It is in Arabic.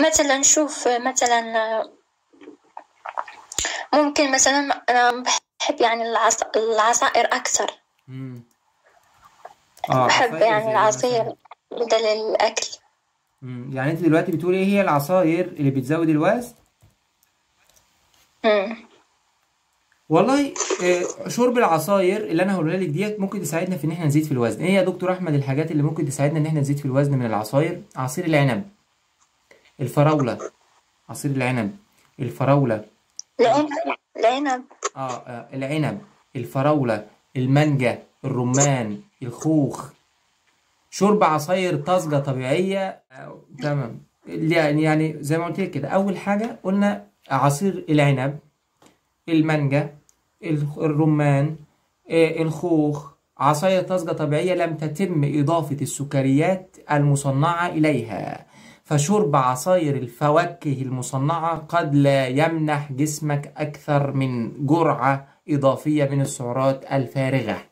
مثلا نشوف مثلا ممكن مثلا أنا بحب يعني العصائر أكثر. بحب يعني العصير بدل الأكل. يعني انت دلوقتي بتقولي ايه هي العصاير اللي بتزود الوزن؟ والله شرب العصاير اللي انا هقولها لك ديت ممكن تساعدنا في ان احنا نزيد في الوزن. ايه يا دكتور احمد الحاجات اللي ممكن تساعدنا ان احنا نزيد في الوزن من العصاير؟ عصير العنب، الفراولة، عصير العنب، الفراولة، العنب، العنب، الفراولة، المانجا، الرمان، الخوخ. شرب عصاير طازجة طبيعية. تمام. يعني زي ما قلت لك كده، أول حاجة قلنا عصير العنب، المانجا، الرمان، الخوخ، عصاير طازجة طبيعية لم تتم إضافة السكريات المصنعة إليها. فشرب عصاير الفواكه المصنعة قد لا يمنح جسمك أكثر من جرعة إضافية من السعرات الفارغة.